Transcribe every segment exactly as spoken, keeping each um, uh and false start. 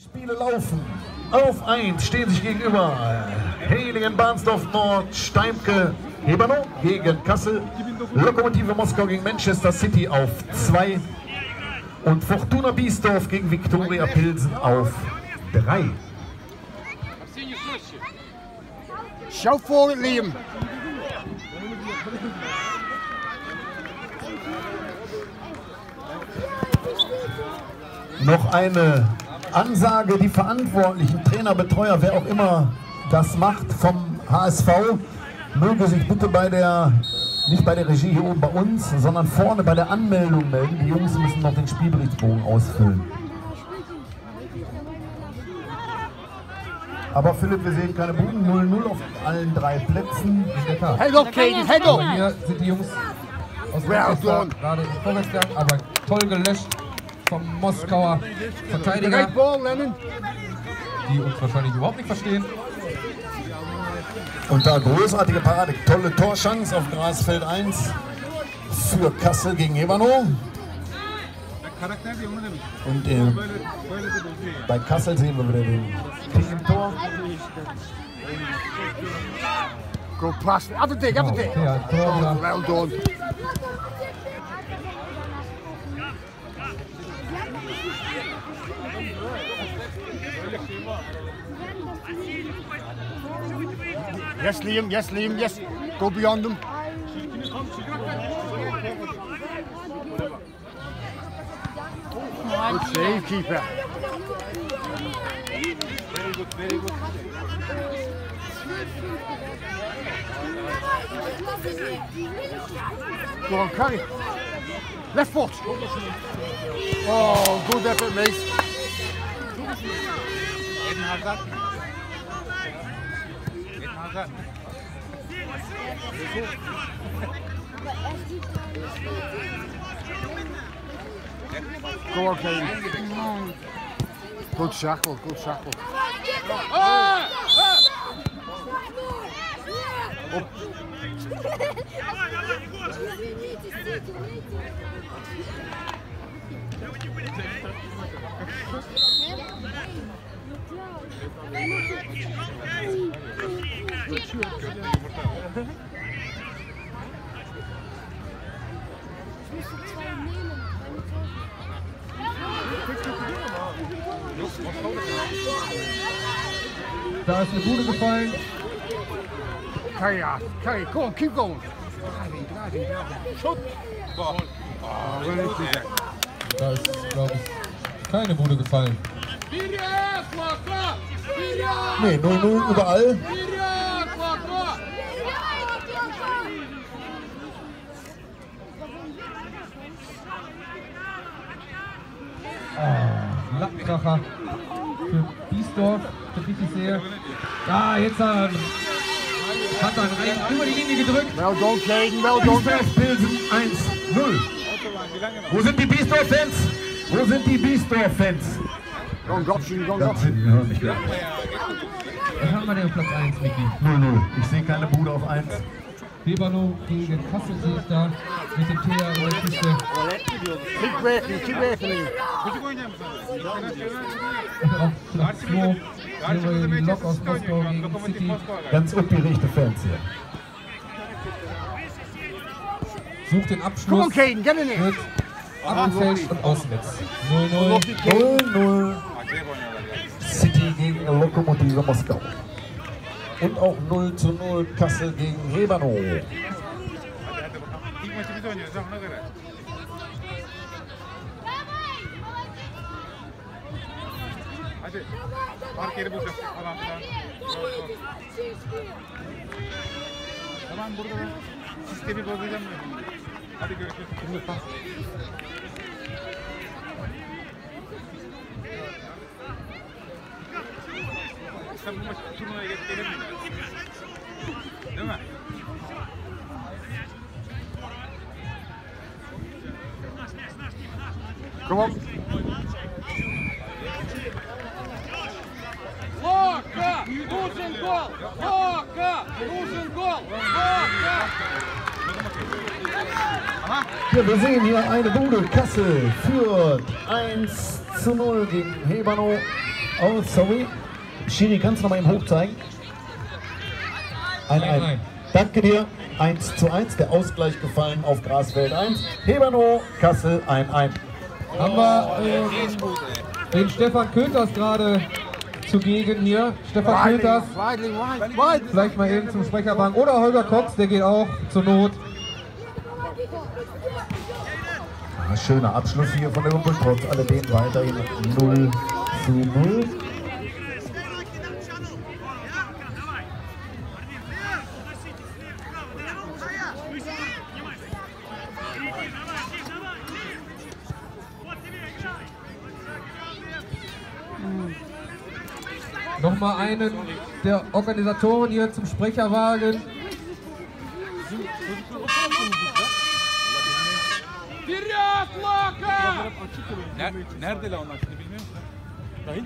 Spiele laufen. Auf eins stehen sich gegenüber Heiligen, Bahnsdorf Nord, Steimke, Heberno gegen Kassel, Lokomotive Moskau gegen Manchester City auf zwei und Fortuna Biesdorf gegen Viktoria Pilsen auf drei. Schau vor, Liam. Noch eine Ansage, die Verantwortlichen, Trainer, Betreuer, wer auch immer das macht vom H S V, möge sich bitte bei der, nicht bei der Regie hier oben bei uns, sondern vorne bei der Anmeldung melden. Die Jungs müssen noch den Spielberichtsbogen ausfüllen. Aber Philipp, wir sehen keine Buden, null null auf allen drei Plätzen. Hey doch, Kaden, hey doch! Hier sind die Jungs aus Manchester gerade im Vorwärtsgang, aber toll gelöscht vom Moskauer Verteidiger, die uns wahrscheinlich überhaupt nicht verstehen. Und da großartige Parade, tolle Torchance auf Grasfeld eins für Kassel gegen Heberno. Und äh, bei Kassel sehen wir wieder den King im Tor. Go past, have a dig, have a dig. Ja, Tor, Well done. Yes, Liam, yes, Liam, yes. Go beyond them. Good save, keeper. Very good, very good. Go on, carry. Left foot. Oh, good effort, mate. Eden Hazard. Eden Hazard. Go on, Kane. Good shackle, good shackle. Ah! Up. Da ist eine Bude gefallen. Carry on, carry, go on, keep going. Driving, driving, driving. Shoot. Oh, well, it's easy. Da ist, glaube ich, keine Bude gefallen. Ne, null null überall. Oh, Lattenkracher für Biesdorf, das richtig sehe. Ah, jetzt hat er hat er rein über die Linie gedrückt. Well done, Caden, well done. Biesdorf Pilsen eins null. Wo sind die Biesdorf-Fans? Wo sind die Biesdorf-Fans? Go on, Gotchen, go on, Das Gotchen. sind wir nicht mehr. Was haben wir denn auf Platz eins, Micky? null null. Ich sehe keine Bude auf eins. Heberno gegen Kassel sehe ich da mit dem Thea in der Kiste. Keep working, keep working. Auf Platz zwei sehen wir die Lok aus Moskau gegen City. Ganz uppgerichte Fans hier. Sucht den Come on, Abschluss. Caden, get in there. Wird abgefälscht und ausnetzt. null null. null null. City gegen Lokomotive Moskau. Und auch null zu null Kassel gegen Heberno. Tamam burada ben sistemi bozacağım. Hadi görüşürüz. Sen bu maç turnuvaya gelemiyorsun. Değil mi? Come on. Loka! Нужен гол! Loka! Нужен gol! Loka! Ja, wir sehen hier eine Bude. Kassel führt eins zu null gegen Heberno Oh, sorry. Schiri, kannst du noch mal eben hoch zeigen? Ein, ein. Danke dir. eins zu eins, der Ausgleich gefallen auf Grasfeld eins. Hebernow, Kassel eins eins. Haben wir äh, den Stefan Köters gerade zugegen hier. Stefan Köters, vielleicht mal eben zum Sprecherbank. Oder Holger Cox, der geht auch zur Not. Ah, schöner Abschluss hier von der Gruppe, trotz alledem weiterhin null zu null. Nochmal einen der Organisatoren hier zum Sprecherwagen. Nerede lan onlar şimdi bilmiyor musun? Dahin?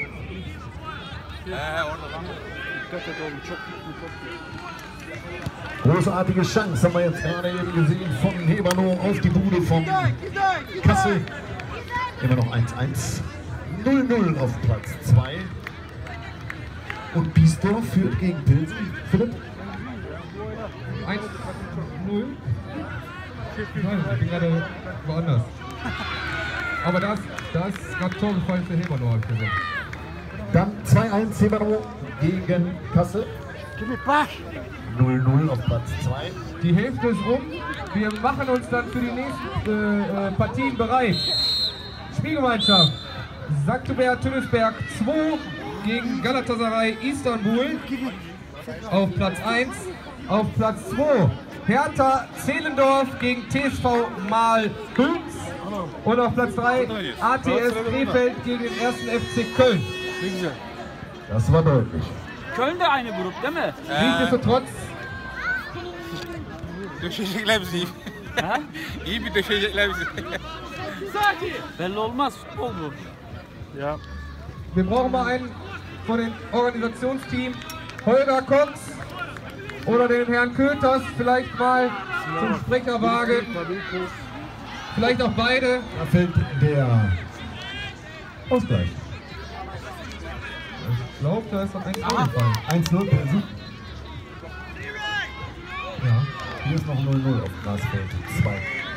He orada lan. Dikkat et oğlum çok büyük çok büyük. Großartige Chance haben wir jetzt gerade eben gesehen von Hebernow auf die Bude von Kassel. Immer noch eins eins. null null auf Platz zwei. Und Biesdorf führt gegen Pilsen. Philipp? eins null. Nein, ich bin gerade woanders. Aber da ist, da ist gerade Tor gefallen für Hebernow, habe ich gesehen. Dann zwei eins Hebernow gegen Kassel. null null auf Platz zwei. Die Hälfte ist rum. Wir machen uns dann für die nächsten äh, Partien bereit. Spielgemeinschaft Sankt Hubert Tünnelsberg zwei gegen Galatasaray Istanbul auf Platz eins. Auf Platz zwei Hertha Zehlendorf gegen T S V Mahl-Hülz. Und auf Platz drei A T S Krefeld gegen den ersten F C Köln. Das war deutlich. Köln de aynı grup değil mi? Nichtsdestotrotz. Döşecekler bizi. Ha? İyi bir döşecekler bizi. Belli olmaz, futbol bu. Ja. Wir brauchen mal einen von dem Organisationsteam, Holger Cox oder den Herrn Köters, vielleicht mal zum Sprecherwagen. Vielleicht auch beide. Da fällt der Ausgleich. Ich glaube, da ist noch eins null gefallen. eins null Pilsen. Ja. Hier ist noch null null auf Grasfeld zwei.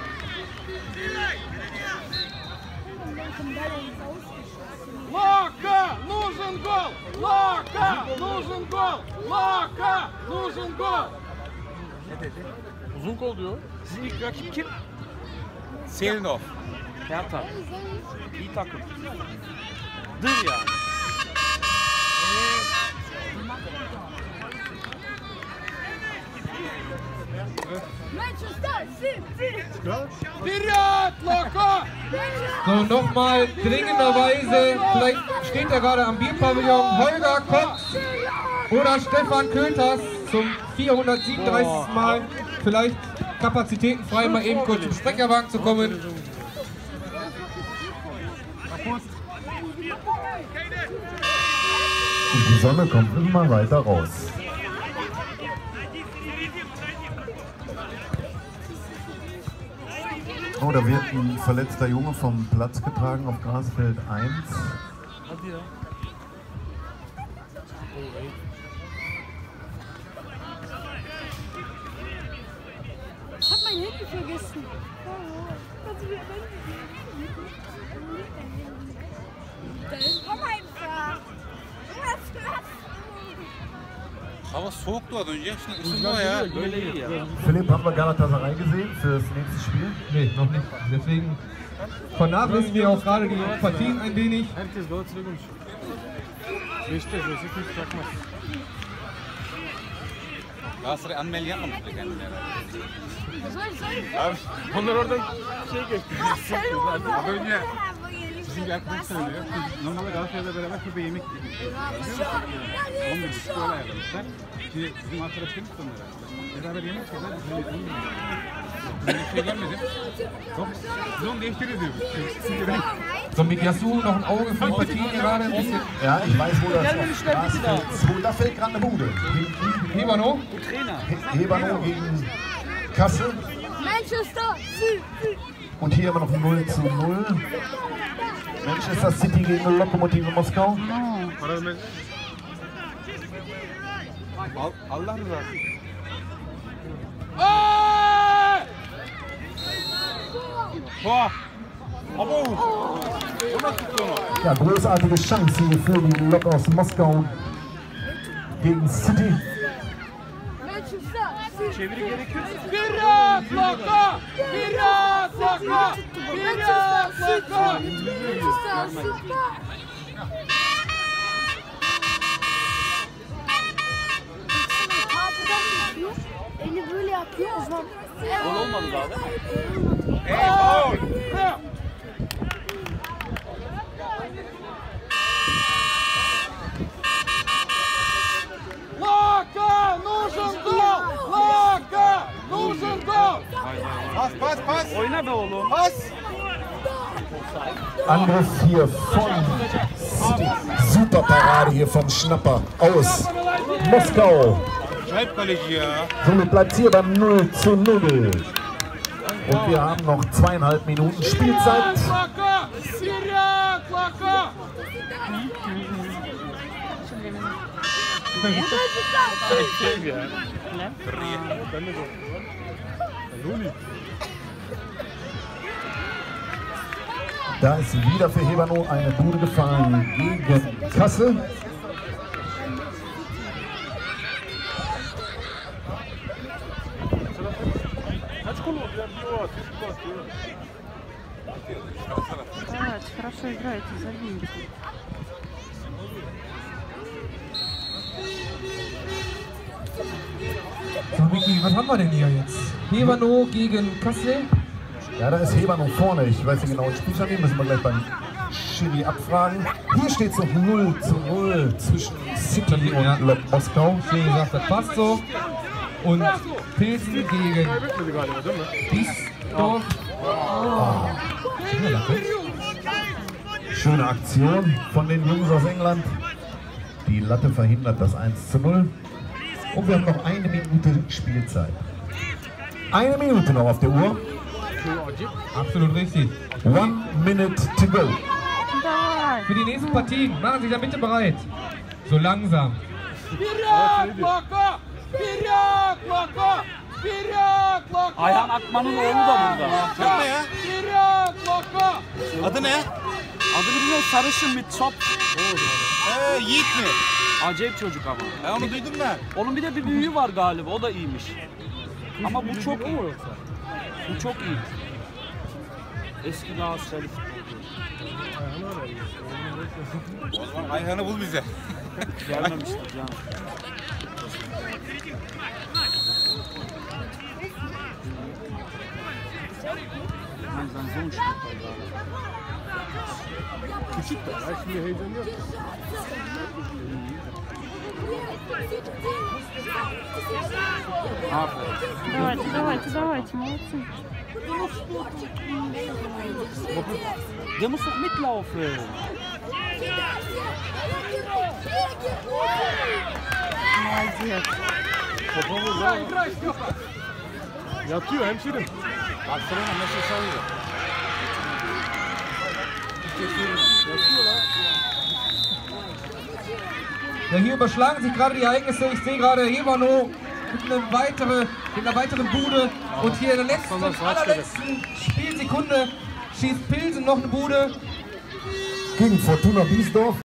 Лока! Нужен гол! Лока! Нужен gol! Laka! Нужен gol! Uzun kol diyor. Sizin ilk rakip kim? Zehlendorf. Hertha. İyi takım. Dır yani. Manchester City! Вперед, Лока! So, nochmal dringenderweise, vielleicht steht er gerade am Bierpavillon, Holger Cox oder Stefan Köters zum vierhundertsiebenunddreißigsten Mal. Vielleicht kapazitätenfrei mal eben kurz zum Sprecherwagen zu kommen. Und die Sonne kommt immer weiter raus. Oh, da wird ein verletzter Junge vom Platz getragen auf Grasfeld eins. Ich hab mein Handy vergessen. Oh, kannst du mir mein Handy? Komm einfach. Was, was? Hava soğuktu az önce. Şimdi ısınma ya. Böyle iyi ya. Philipp, haben wir Galatasaray gesehen für das nächste Spiel? Nee, noch nicht. Deswegen vernachlässigen wir auch gerade die Partien ein wenig. Herkes Galatasaray konuşuyor. Beşiktaş olsa kimse takmaz. Galatasaray anmeli yapmamıştı kendine herhalde. Soll ich, soll ich? Abi onlar oradan şey geçti. Hallo, Az önce wo ihr bizim bir arkadaş söylüyor. Normalde Galatasaray'la beraber kulübe yemek yedik. on bir buçuk öyle ayarlamışlar. Şimdi bizim arkadaşlarımız da onlar. Beraber yemek yediler. Biz öyle bilmiyoruz. Böyle bir şey gelmedi. Yok. Biz onu değiştiririz diyoruz. Çünkü ben So, mit Yasu noch ein Auge für die Partien gerade ein bisschen. Ja, ich weiß, wo das auf Grasfeld zwei. Da fällt gerade eine Bude. Hebernow. Trainer. He- Hebernow gegen Kassel. Manchester City! Und hier immer noch null zu null. Manchester City gegen Lokomotive Moskau. Allah rızası. Boah! Abo! Ja, großartige Chance hier für die Lok aus Moskau gegen City. Çeviri gerekiyor. Biraz Loko! Biraz Loko! Biraz Loko! Eli böyle yapıyor o zaman. Gol olmadı daha değil mi? Ey faul! Loko! Нужен gol! Loko! Нужен gol! Pas pas pas! Oyna be oğlum. Pas! Angriff hier von City. Super Parade hier vom Schnapper aus Moskau. Acayip kaleci ya. Somit bleibt es hier beim null zu null. Und wir haben noch zweieinhalb Minuten Spielzeit. Loko! Вперед, Loko! Da ist wieder für Hebano eine Bude gefallen gegen Kassel. Давайте, хорошо играете, забейте. So, Miki, was haben wir denn hier jetzt? Hebano gegen Kassel. Ja, da ist Hebano vorne. Ich weiß nicht genau, den Spielstand, den müssen wir gleich beim Schiri abfragen. Hier steht es noch null zu null zwischen City und Ja. Lok Moskau. Wie gesagt, das passt so. Und Pilsen gegen Biesdorf. Schöne Aktion von den Jungs aus England. Die Latte verhindert das eins zu null. Und wir haben noch eine Minute Spielzeit. Eine Minute noch auf der Uhr. Absolut richtig. One minute to go. Давай. Für die nächsten Partien machen Sie sich da bitte bereit. So langsam. Ayhan Akman'ın oğlu da burada. Yapma ya. Adı ne? Adını bilmiyorum, sarışın bir top. Ee, Yiğit mi? Acayip çocuk ama. Ben onu duydum ben. Onun bir de bir büyüğü var galiba, o da iyiymiş. Ama bu çok iyi. Bu çok iyi. Eski Galatasaraylı futbolcu. O zaman Ayhan'ı bul bize. Gelmemiştir canım. Ben so ein Stück Küçük de. Ya şimdi heyecan yok. Aferin. Давайте, давайте, давайте, молодцы. Der muss doch mitlaufen. Молодец. Yatıyor hemşerim. Barcelona nasıl sallıyor? Ja, hier überschlagen sich gerade die Ereignisse. Ich sehe gerade Hebano mit, einem weitere, mit einer weiteren Bude. Und hier in der letzten, allerletzten Spielsekunde schießt Pilsen noch eine Bude. Gegen Fortuna Biesdorf.